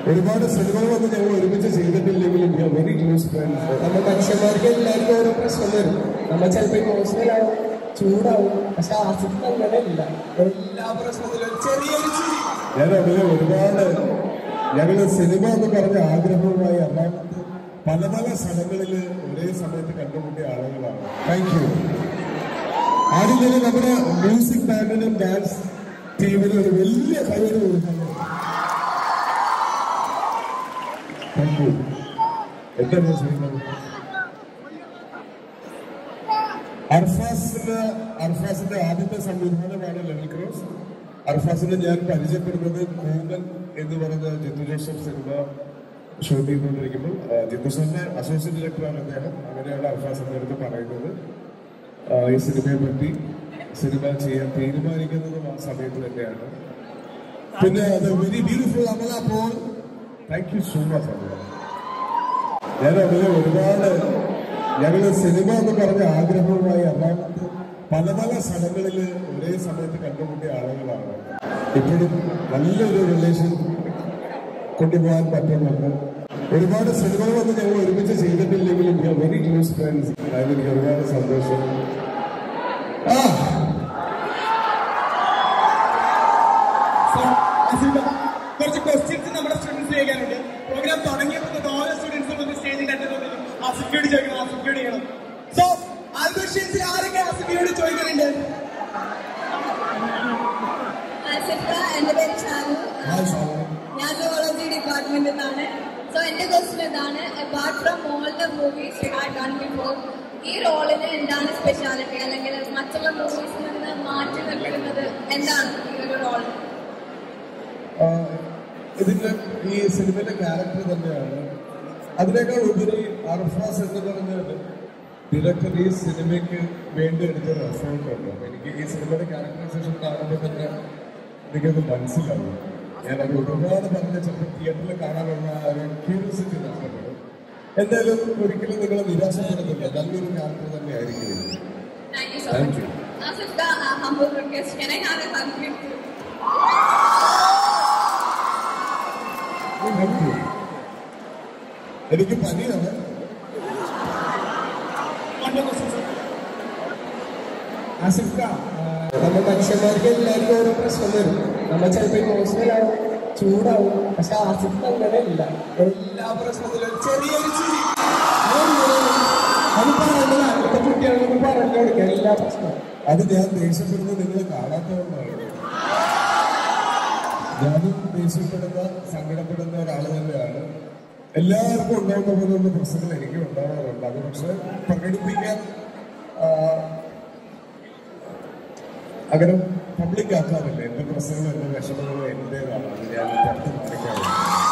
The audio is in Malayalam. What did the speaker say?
ഒരുപാട് സിനിമകളൊന്നും ഞങ്ങൾ ഒരുമിച്ച് ചെയ്തിട്ടില്ലെങ്കിലും വെരി ക്ലോസ് ഫ്രണ്ട്സ്. നമ്മൾ മനുഷ്യന്മാർക്ക് എല്ലാവർക്കും ഓരോ പ്രശ്നം വരും. നമ്മൾ ചിലപ്പോൾ ഇമോഷണൽ ആവും, ചൂടാവും. പക്ഷെ ആസിഫ് അങ്ങനെ ഇല്ല. എല്ലാ പ്രശ്നത്തിലും ചെറിയൊരു ഞാൻ അതിലെ ഒരുപാട് ഞങ്ങൾ സിനിമ എന്ന് പറഞ്ഞ ആഗ്രഹവുമായി എറണാകുളത്ത് പല പല സ്ഥലങ്ങളിൽ ഒരേ സമയത്ത് കണ്ടുമുട്ടിയ ആളുകളാണ്. Thank you. ആദ്യം തന്നെ നമ്മുടെ മ്യൂസിക് ബാൻഡിനും ഡാൻസ് ടീമിനും ഒരു വലിയ കൈയ്യടി കൊടുക്കുന്നു. Thank you. എന്താണ് ചെയ്യുന്നത്? അർഫാസിന്റെ ആദ്യത്തെ സംവിധാനമാണ് ലെവൽ ക്രോസ്. അർഫാസിനെ ഞാൻ പരിചയപ്പെടുന്നത് കൂമൻ എന്ന് പറഞ്ഞ ജിത്തു ജോസഫ് സിനിമ ഷൂട്ട് ചെയ്തുകൊണ്ടിരിക്കുമ്പോൾ ജിത്തു സാറിന്റെ അസോസിയേറ്റ് ഡയറക്ടറാണ് അദ്ദേഹം. അങ്ങനെയാണ് അർഫാസിന്റെ അടുത്ത് പറയുന്നത് ഈ സിനിമയെ പറ്റി. സിനിമ ചെയ്യാൻ തീരുമാനിക്കുന്നതും ആ സമയത്ത് തന്നെയാണ്. പിന്നെ അത് very beautiful Amala Paul. Thank you so much Amala. ഞാൻ അതിലെ ഒരുപാട് ഞങ്ങൾ സിനിമ എന്ന് പറഞ്ഞ ആഗ്രഹവുമായി എറണാകുളത്ത് പല പല സ്ഥലങ്ങളിൽ ഒരേ സമയത്ത് കണ്ടുമുട്ടിയ ആളുകളാണ്. ഇപ്പോഴും നല്ലൊരു റിലേഷൻ കൊണ്ടുപോകാൻ പറ്റുന്നുണ്ട്. ഒരുപാട് സിനിമകളൊന്നും ഞങ്ങൾ ഒരുമിച്ച് ചെയ്തിട്ടില്ലെങ്കിലും വെരി ക്ലോസ് ഫ്രണ്ട്സ്. അതിലെനിക്ക് ഒരുപാട് സന്തോഷം. കുറച്ച് ക്വസ്റ്റ്യൻസ് നമ്മുടെ സ്റ്റുഡൻസ് ചോദിക്കാനുണ്ട്. പ്രോഗ്രാം തുടങ്ങിയപ്പോൾ ഓരോ സ്റ്റുഡൻസും ഒന്ന് സ്റ്റേജിൽ അറ്റൻഡ് ആസിഫിയോട് ചോദിക്കണം, ആസിഫിയോട് ചെയ്യണം. സോ ആ ക്വസ്റ്റ്യൻസ് ആരൊക്കെ ആസിഫിയോട് ചോദിക്കുന്നുണ്ട്? എന്റെ പേര് ഷാനു, ഞാൻ സുവോളജി ഡിപ്പാർട്ട്മെന്റിൽ നിന്നാണ്. സോ എന്റെ ക്വസ്റ്റ്യൻ ഇതാണ്, apart from all the movies you have done before, ഈ റോളിന് എന്താണ് സ്പെഷ്യാലിറ്റി, അല്ലെങ്കിൽ മറ്റുള്ള മൂവീസിൽ നിന്ന് മാറ്റി നിർത്തുന്നത് എന്താണ് ഈ ഒരു റോൾ? ഇതിന്റെ ഈ സിനിമയുടെ ക്യാരക്ടർ തന്നെയാണ്. അതിനേക്കാൾ ഉപരി അർഫാസ് എന്ന് പറഞ്ഞത് ഡയറക്ടർ ഈ സിനിമയ്ക്ക് വേണ്ടി എടുത്തൊരു എഫേർട്ട് ഉണ്ട്. എനിക്ക് ഈ സിനിമയുടെ ക്യാരക്ടറൈസേഷൻ കാണുമ്പോൾ തന്നെ എനിക്കത് മനസ്സിലാവും. ഞാനത് ഒരുപാട് പറഞ്ഞ ചിലപ്പോൾ തിയേറ്ററിൽ കാണാനുള്ള ഒരു ക്യൂരിയോസിറ്റി നഷ്ടപ്പെടും. എന്തായാലും ഒരിക്കലും നിങ്ങളെ നിരാശപ്പെടുന്നില്ല. നല്ലൊരു ക്യാരക്ടർ തന്നെ ആയിരിക്കും. Thank you. എനിക്ക് പനിയാണ്. ആസിഫ്, നമ്മൾ മനുഷ്യന്മാർക്ക് എല്ലാവർക്കും ഓരോ പ്രശ്നം വരും. നമ്മൾ ചിലപ്പോൾ ഇമോഷണൽ ആവും, ചൂടാവും. പക്ഷെ ആസിഫ് അങ്ങനെ ഇല്ല. എല്ലാ പ്രശ്നത്തിലും ചെറിയൊരു അത് പറയുന്നത് അടുത്ത കുട്ടികളൊക്കെ പറഞ്ഞു കൊടുക്കുക എല്ലാ പ്രശ്നവും. അത് ഞാൻ ദേഷ്യപ്പെടുന്നത് നിങ്ങൾ കാണാത്തതുകൊണ്ടാണ്. ഞാനും ദേഷ്യപ്പെടുന്ന സങ്കടപ്പെടുന്ന ഒരാൾ തന്നെയാണ്. എല്ലാവർക്കും ഉണ്ടാവുന്ന പോലുള്ള പ്രശ്നങ്ങൾ എനിക്കും ഉണ്ടാവാറുണ്ട്. അത് പക്ഷെ പ്രകടിപ്പിക്കാൻ അങ്ങനെ പബ്ലിക് ആക്കാറില്ല. എന്റെ പ്രശ്നങ്ങളും എന്റെ വിഷമങ്ങളും എന്റേതാണ്. അത് ഞാൻ പുറത്ത് കാണിക്കാറില്ല.